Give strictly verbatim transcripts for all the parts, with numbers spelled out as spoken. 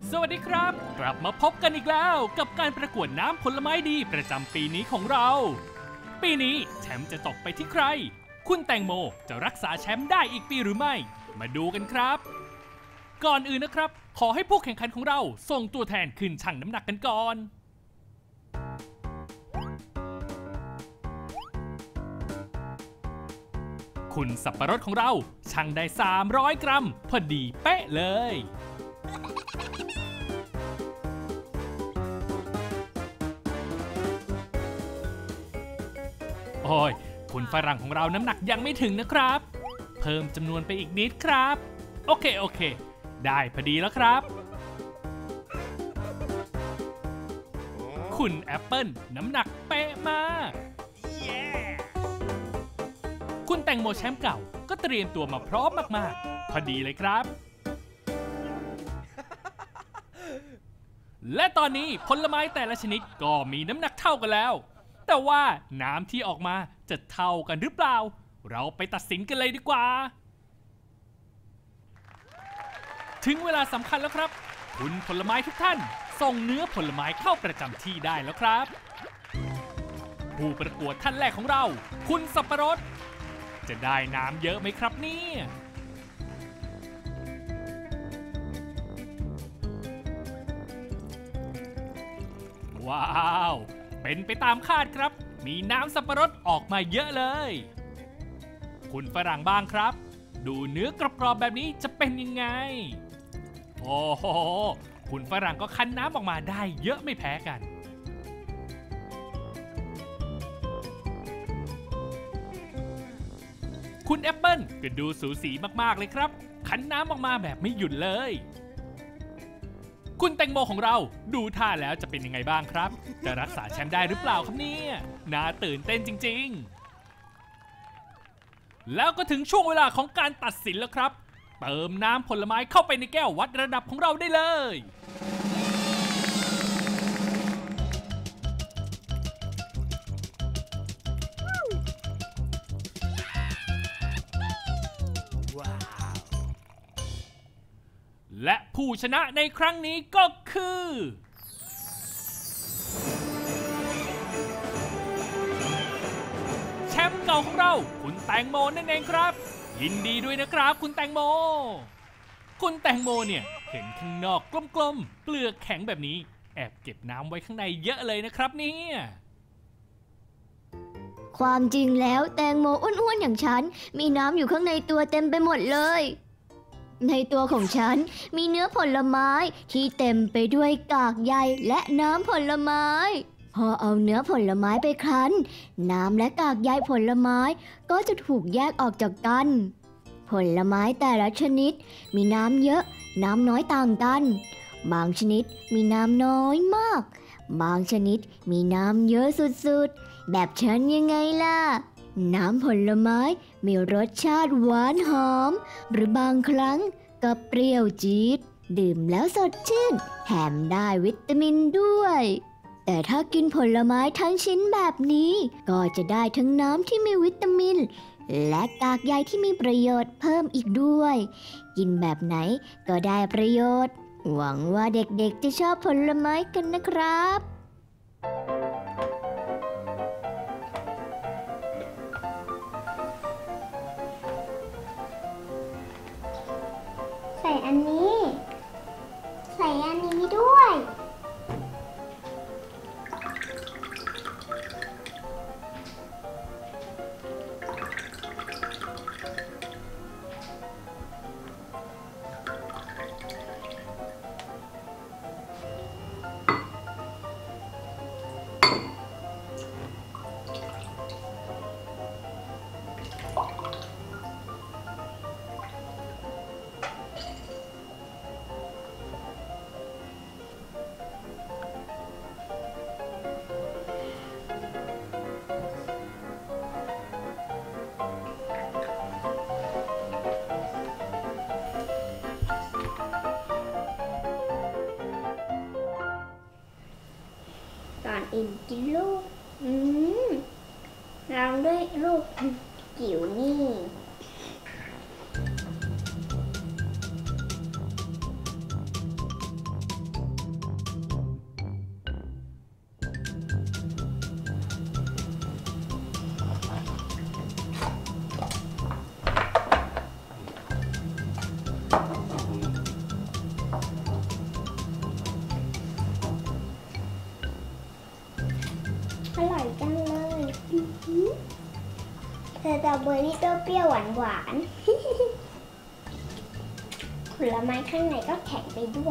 สวัสดีครับกลับมาพบกันอีกแล้วกับการประกวดน้ำผลไม้ดีประจำปีนี้ของเราปีนี้แชมป์จะตกไปที่ใครคุณแตงโมจะรักษาแชมป์ได้อีกปีหรือไม่มาดูกันครับก่อนอื่นนะครับขอให้ผู้แข่งขันของเราส่งตัวแทนขึ้นชั่งน้ำหนักกันก่อนคุณสับปะรดของเราชั่งได้สามร้อยกรัมพอดีเป๊ะเลยโอ้ยคุณฝรั่งของเราน้ำหนักยังไม่ถึงนะครับเพิ่มจำนวนไปอีกนิดครับโอเคโอเคได้พอดีแล้วครับคุณแอปเปิ้ลน้ำหนักเป๊ะมาก yeah! คุณแตงโมแชมป์เก่าก็เตรียมตัวมาพร้อมมากๆพอดีเลยครับ และตอนนี้ผลไม้แต่ละชนิดก็มีน้ำหนักเท่ากันแล้วแต่ว่าน้ำที่ออกมาจะเท่ากันหรือเปล่าเราไปตัดสินกันเลยดีกว่าถึงเวลาสำคัญแล้วครับคุณผลไม้ทุกท่านส่งเนื้อผลไม้เข้าประจำที่ได้แล้วครับผู้ประกวดท่านแรกของเราคุณสับปะรดจะได้น้ำเยอะไหมครับเนี่ยว้าวเป็นไปตามคาดครับมีน้ำสับปะรดออกมาเยอะเลยคุณฝรั่งบ้างครับดูเนื้อกรอบๆแบบนี้จะเป็นยังไงโอ้โหคุณฝรั่งก็คั้นน้ำออกมาได้เยอะไม่แพ้กันคุณแอปเปิ้ลก็ดูสูสีมากๆเลยครับคั้นน้ำออกมาแบบไม่หยุดเลยคุณแตงโมของเราดูท่าแล้วจะเป็นยังไงบ้างครับจะรักษาแชมป์ได้หรือเปล่าครับเนี่ยน่าตื่นเต้นจริงๆแล้วก็ถึงช่วงเวลาของการตัดสินแล้วครับเติมน้ำผลไม้เข้าไปในแก้ววัดระดับของเราได้เลยและผู้ชนะในครั้งนี้ก็คือแชมป์เก่าของเราคุณแตงโมนั่นเองครับยินดีด้วยนะครับคุณแตงโมคุณแตงโมเนี่ยเห็นข้างนอกกลมๆเปลือกแข็งแบบนี้แอบเก็บน้ำไว้ข้างในเยอะเลยนะครับเนี่ยความจริงแล้วแตงโมอ้วนๆอย่างฉันมีน้ำอยู่ข้างในตัวเต็มไปหมดเลยในตัวของฉันมีเนื้อผลไม้ที่เต็มไปด้วยกากใยและน้ำผลไม้พอเอาเนื้อผลไม้ไปคั้นน้ำและกากใยผลไม้ก็จะถูกแยกออกจากกันผลไม้แต่ละชนิดมีน้ำเยอะน้ำน้อยต่างกันบางชนิดมีน้ำน้อยมากบางชนิดมีน้ำเยอะสุดๆแบบฉันยังไงล่ะน้ำผลไม้มีรสชาติหวานหอมหรือบางครั้งก็เปรี้ยวจี๊ดดื่มแล้วสดชื่นแถมได้วิตามินด้วยแต่ถ้ากินผลไม้ทั้งชิ้นแบบนี้ก็จะได้ทั้งน้ำที่มีวิตามินและกากใยที่มีประโยชน์เพิ่มอีกด้วยกินแบบไหนก็ได้ประโยชน์หวังว่าเด็กๆจะชอบผลไม้กันนะครับใส่อันนี้ใส่อันนี้ด้วยก่อนอื่นกินลูกอืมลองด้วยลูกจิ๋วนี่ อตรอเบอรี่เปรี้ยวๆหวานๆ ผลไม้ข้างในก็แข็งไปด้วย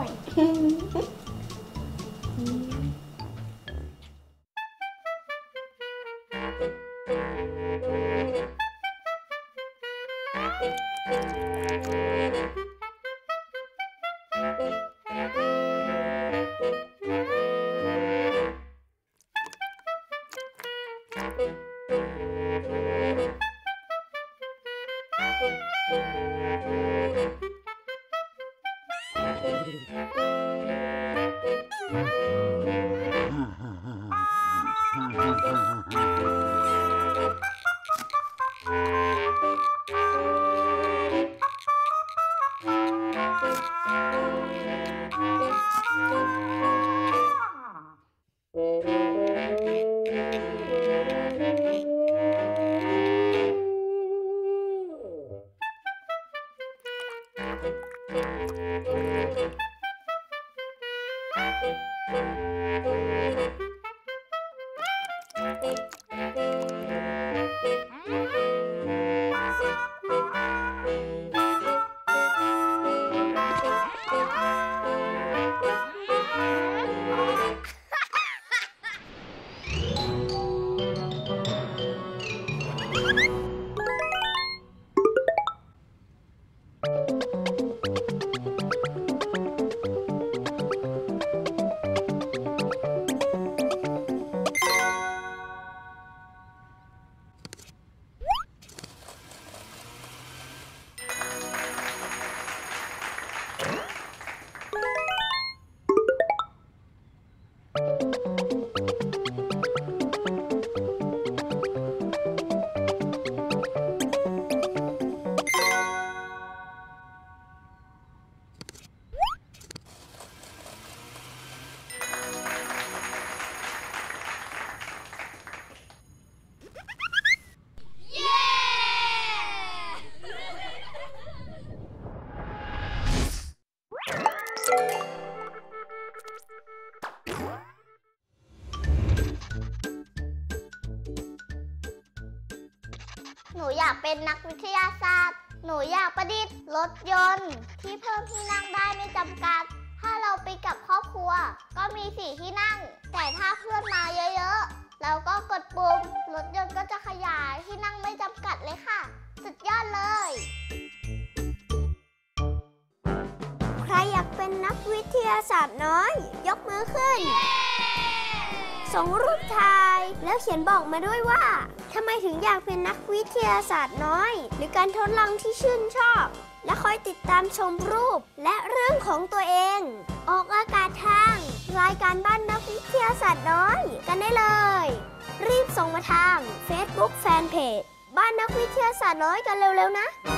หนูอยากเป็นนักวิทยาศาสตร์ หนูอยากประดิษฐ์รถยนต์ที่เพิ่มที่นั่งได้ไม่จำกัด ถ้าเราไปกับครอบครัวก็มีสี่ที่นั่ง แต่ถ้าเพื่อนมาเยอะๆแล้วก็กดปุ่มรถยนต์ก็จะขยายที่นั่งไม่จำกัดเลยค่ะ สุดยอดเลยใครอยากเป็นนักวิทยาศาสตร์น้อยยกมือขึ้น ส่งรูปถ่ายแล้วเขียนบอกมาด้วยว่าทำไมถึงอยากเป็นนักวิทยาศาสตร์น้อยหรือการทดลองที่ชื่นชอบและคอยติดตามชมรูปและเรื่องของตัวเองออกอากาศทางรายการบ้านนักวิทยาศาสตร์น้อยกันได้เลยรีบส่งมาทาง Facebook Fanpage บ้านนักวิทยาศาสตร์น้อยกันเร็วๆนะ